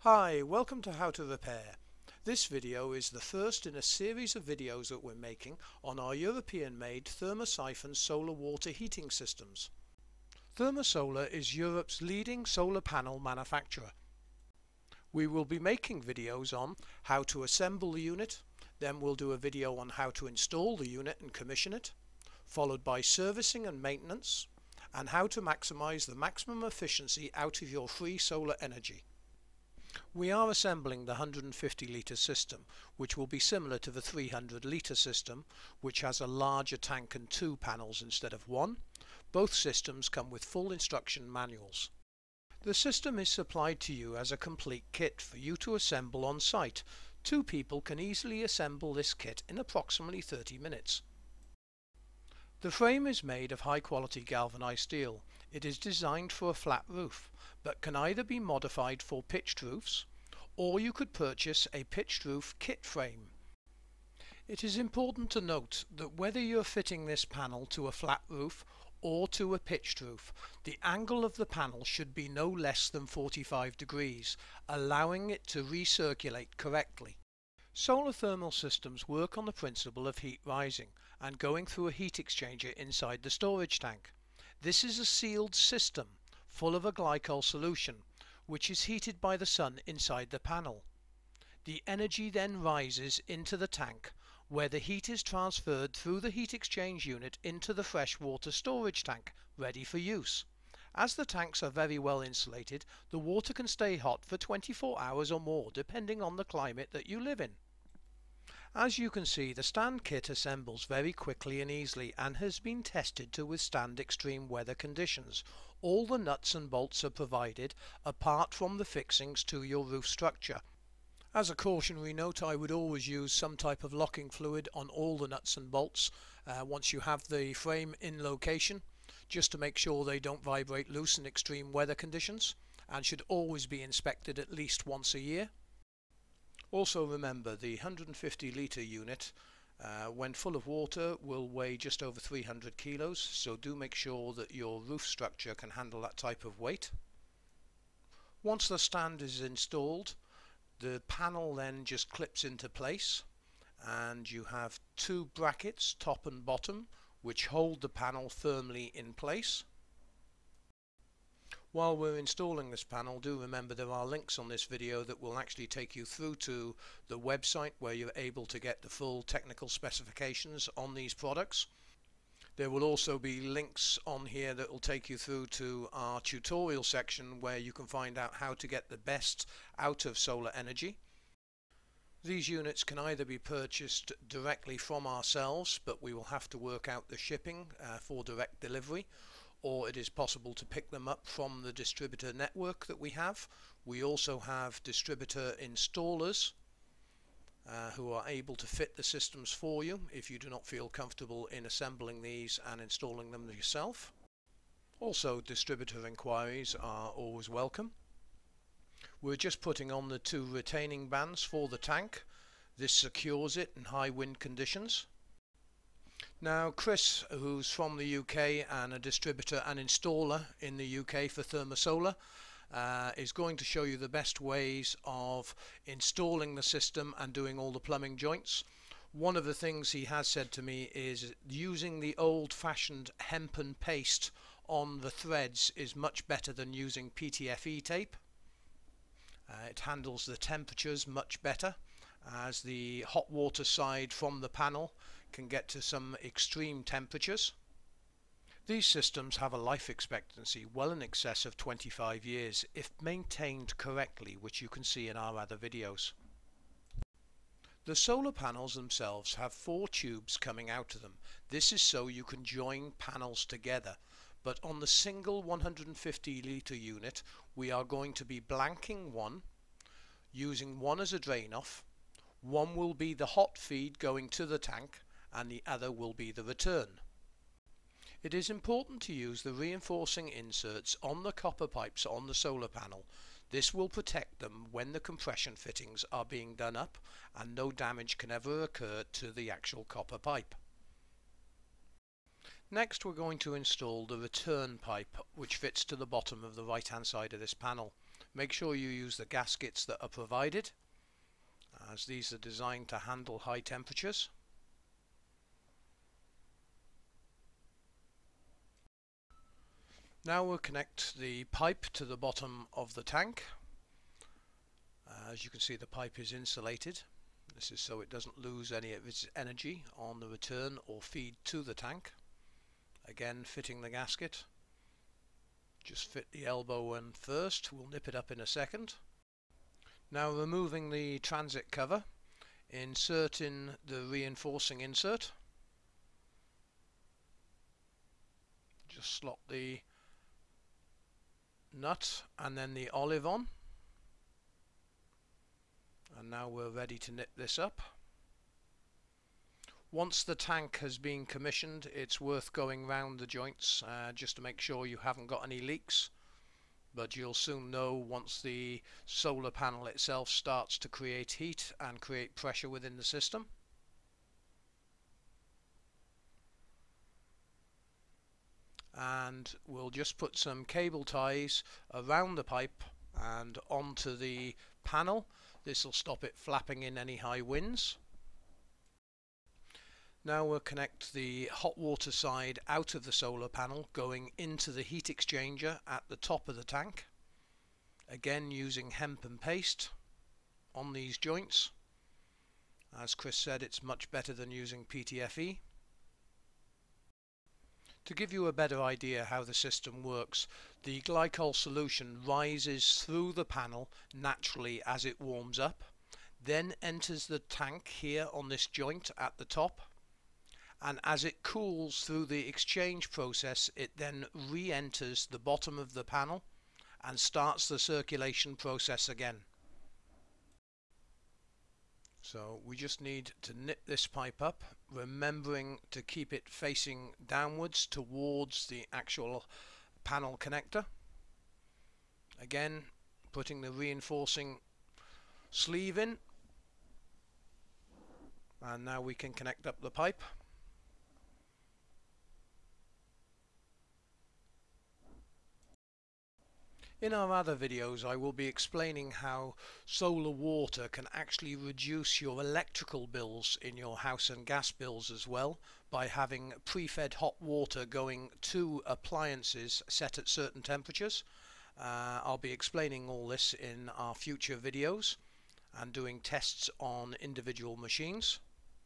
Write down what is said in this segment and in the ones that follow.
Hi, welcome to How to Repair. This video is the first in a series of videos that we're making on our European-made Thermosiphon solar water heating systems. Thermosolar is Europe's leading solar panel manufacturer. We will be making videos on how to assemble the unit, then we'll do a video on how to install the unit and commission it, followed by servicing and maintenance, and how to maximize the maximum efficiency out of your free solar energy. We are assembling the 150 litre system, which will be similar to the 300 litre system, which has a larger tank and 2 panels instead of 1. Both systems come with full instruction manuals. The system is supplied to you as a complete kit for you to assemble on site. 2 people can easily assemble this kit in approximately 30 minutes. The frame is made of high quality galvanized steel. It is designed for a flat roof, but can either be modified for pitched roofs, or you could purchase a pitched roof kit frame. It is important to note that whether you're fitting this panel to a flat roof or to a pitched roof, the angle of the panel should be no less than 45 degrees, allowing it to recirculate correctly. Solar thermal systems work on the principle of heat rising and going through a heat exchanger inside the storage tank. This is a sealed system full of a glycol solution which is heated by the sun inside the panel. The energy then rises into the tank where the heat is transferred through the heat exchange unit into the freshwater storage tank ready for use. As the tanks are very well insulated, the water can stay hot for 24 hours or more depending on the climate that you live in. As you can see, the stand kit assembles very quickly and easily and has been tested to withstand extreme weather conditions. All the nuts and bolts are provided apart from the fixings to your roof structure. As a cautionary note, I would always use some type of locking fluid on all the nuts and bolts once you have the frame in location, just to make sure they don't vibrate loose in extreme weather conditions, and should always be inspected at least once a year. Also remember, the 150 litre unit when full of water will weigh just over 300 kilos, so do make sure that your roof structure can handle that type of weight. Once the stand is installed, the panel then just clips into place, and you have 2 brackets, top and bottom, which hold the panel firmly in place. While we're installing this panel, do remember there are links on this video that will actually take you through to the website where you're able to get the full technical specifications on these products. There will also be links on here that will take you through to our tutorial section where you can find out how to get the best out of solar energy. These units can either be purchased directly from ourselves, but we will have to work out the shipping for direct delivery, or it is possible to pick them up from the distributor network that we have. We also have distributor installers who are able to fit the systems for you if you do not feel comfortable in assembling these and installing them yourself. Also, distributor enquiries are always welcome. We're just putting on the 2 retaining bands for the tank. This secures it in high wind conditions. Now Chris, who's from the UK and a distributor and installer in the UK for Thermosolar, is going to show you the best ways of installing the system and doing all the plumbing joints. One of the things he has said to me is using the old-fashioned hemp and paste on the threads is much better than using PTFE tape. It handles the temperatures much better, as the hot water side from the panel can get to some extreme temperatures. These systems have a life expectancy well in excess of 25 years if maintained correctly, which you can see in our other videos. The solar panels themselves have 4 tubes coming out of them. This is so you can join panels together, but on the single 150 litre unit we are going to be blanking one, using one as a drain off. One will be the hot feed going to the tank, and the other will be the return. It is important to use the reinforcing inserts on the copper pipes on the solar panel. This will protect them when the compression fittings are being done up, and no damage can ever occur to the actual copper pipe. Next we're going to install the return pipe, which fits to the bottom of the right hand side of this panel. Make sure you use the gaskets that are provided, as these are designed to handle high temperatures. Now we'll connect the pipe to the bottom of the tank. As you can see, the pipe is insulated. This is so it doesn't lose any of its energy on the return or feed to the tank. Again, fitting the gasket. Just fit the elbow in first, we'll nip it up in a second. Now removing the transit cover, insert in the reinforcing insert. Just slot the nut and then the olive on. And now we're ready to knit this up. Once the tank has been commissioned, it's worth going round the joints just to make sure you haven't got any leaks. But you'll soon know once the solar panel itself starts to create heat and create pressure within the system. And we'll just put some cable ties around the pipe and onto the panel. This will stop it flapping in any high winds. Now we'll connect the hot water side out of the solar panel, going into the heat exchanger at the top of the tank. Again using hemp and paste on these joints. As Chris said, it's much better than using PTFE. To give you a better idea how the system works, the glycol solution rises through the panel naturally as it warms up, then enters the tank here on this joint at the top, and as it cools through the exchange process, it then re-enters the bottom of the panel and starts the circulation process again. So we just need to knit this pipe up, remembering to keep it facing downwards towards the actual panel connector. Again, putting the reinforcing sleeve in, and now we can connect up the pipe. In our other videos I will be explaining how solar water can actually reduce your electrical bills in your house and gas bills as well, by having pre-fed hot water going to appliances set at certain temperatures. I'll be explaining all this in our future videos and doing tests on individual machines.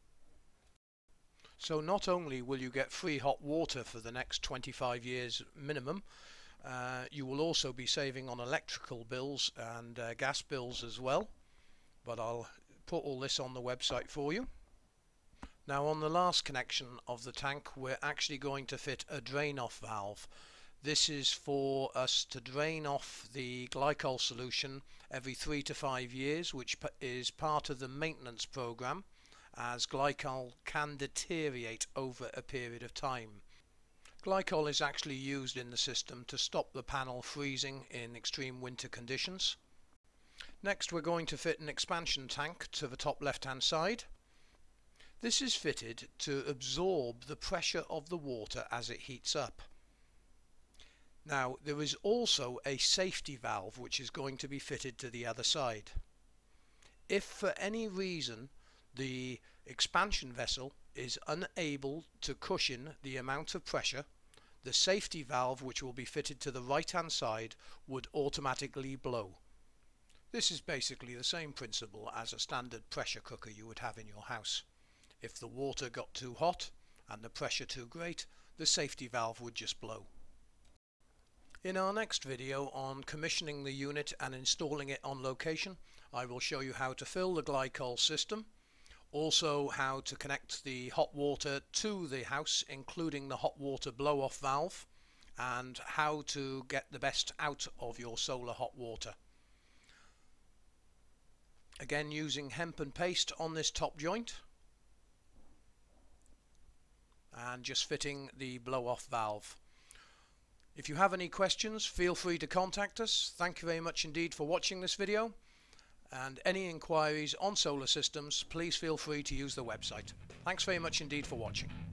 So not only will you get free hot water for the next 25 years minimum, you will also be saving on electrical bills and gas bills as well, but I'll put all this on the website for you. Now on the last connection of the tank, we're actually going to fit a drain off valve. This is for us to drain off the glycol solution every 3 to 5 years, which is part of the maintenance program, as glycol can deteriorate over a period of time. Glycol is actually used in the system to stop the panel freezing in extreme winter conditions. Next we're going to fit an expansion tank to the top left hand side. This is fitted to absorb the pressure of the water as it heats up. Now there is also a safety valve which is going to be fitted to the other side. If for any reason the expansion vessel is unable to cushion the amount of pressure, the safety valve, which will be fitted to the right hand side, would automatically blow. This is basically the same principle as a standard pressure cooker you would have in your house. If the water got too hot and the pressure too great, the safety valve would just blow. In our next video on commissioning the unit and installing it on location, I will show you how to fill the glycol system, also how to connect the hot water to the house, including the hot water blow-off valve, and how to get the best out of your solar hot water. Again, using hemp and paste on this top joint and just fitting the blow-off valve. If you have any questions, feel free to contact us. Thank you very much indeed for watching this video. And any inquiries on solar systems, please feel free to use the website. Thanks very much indeed for watching.